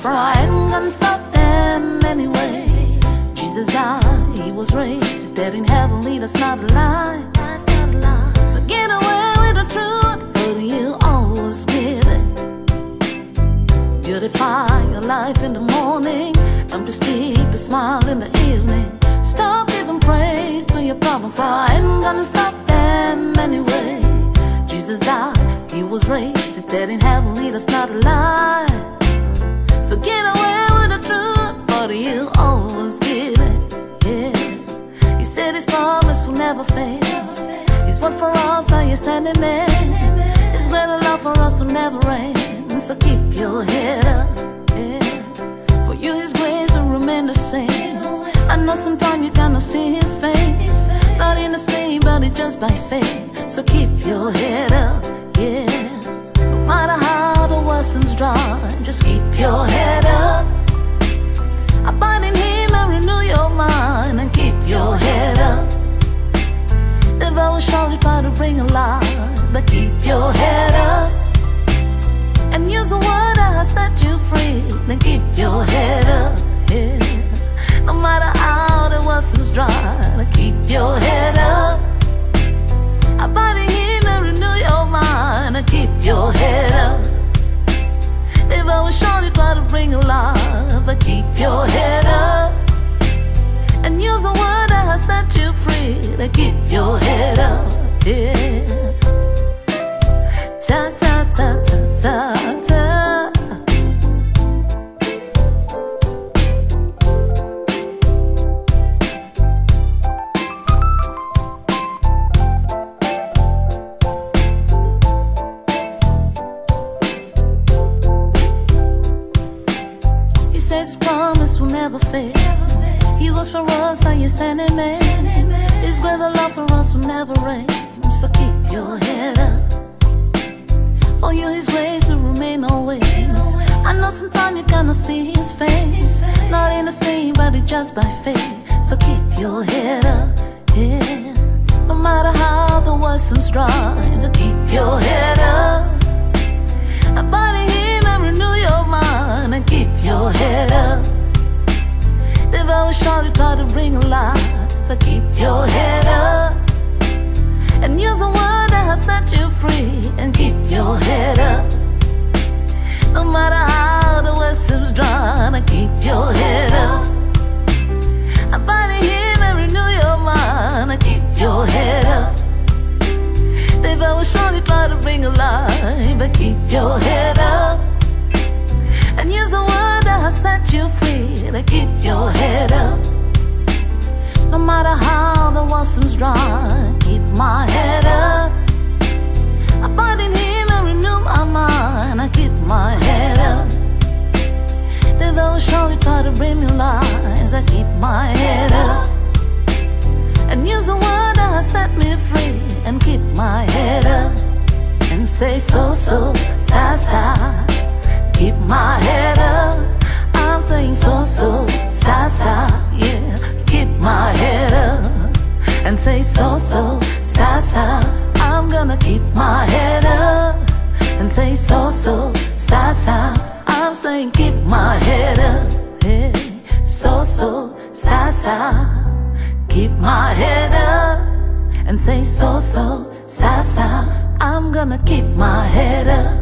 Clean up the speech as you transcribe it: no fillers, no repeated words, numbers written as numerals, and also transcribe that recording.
for I ain't gonna stop them anyway. Jesus died, he was raised, dead in heavenly, that's not a lie. So get away with the truth, for you always give it. Beautify your life in the morning, and just keep a smile in the evening. Stop giving praise to your problem, for I ain't gonna stop them anyway. Jesus died, he was raised, dead in heavenly, that's not a lie. So get away with the truth, for you always give it. Yeah, he said his promise will never fail. His word for us, are you sending me? His greater love for us will never end. So keep your head up, yeah. For you his grace will remain the same. I know sometimes you cannot see his face, not in the same, but it's just by faith. So keep your head up, yeah. No matter how the world seems dry, just keep your head up. Abide in him and renew your mind, and keep your head up. The devil will surely try to bring a lie, but keep your head up. And use the word that has set you free, then keep your head up, yeah. No matter how the world seems dry, then keep your head up. Abide in him and renew your mind, and keep your head up. The devil will surely try to bring a lie, but keep your head up. And use the word that has set you free, then keep your head up, yeah. Ta ta ta ta ta ta. He says his promise will never fail. He was for us, are you sending me? His greater love for us will never end. So keep your head up. For you his grace will remain always. I know sometimes you cannot see his face, not in the same, but it's just by faith. So keep your head up, yeah. No matter how the world seems dry, to keep your head up. Abide in him and renew your mind, and keep your head up. The devil will surely try to bring a lie, but keep your head up. And use the word that has set you free, and keep your head up. No matter how the world seems dry, and keep your head up. Abide in him and renew your mind, and keep your head up. The devil will surely try to bring a lie, but keep your head up. And use the word that has set you free, and keep your head up. No matter how the world seems dry, keep my head up. Abide in him and renew my mind, I keep my head up. The devil will surely try to bring me lies, I keep my head up. And use the word that has set me free, and keep my head up. And say SoSo Sasa, keep my head up. I'm saying SoSo Sasa, yeah. Keep my head up. And say SoSo Sasa, I'm gonna keep my head up. And say SoSo Sasa, I'm saying keep my head up, hey. SoSo Sasa, keep my head up. And say SoSo Sasa, I'm gonna keep my head up.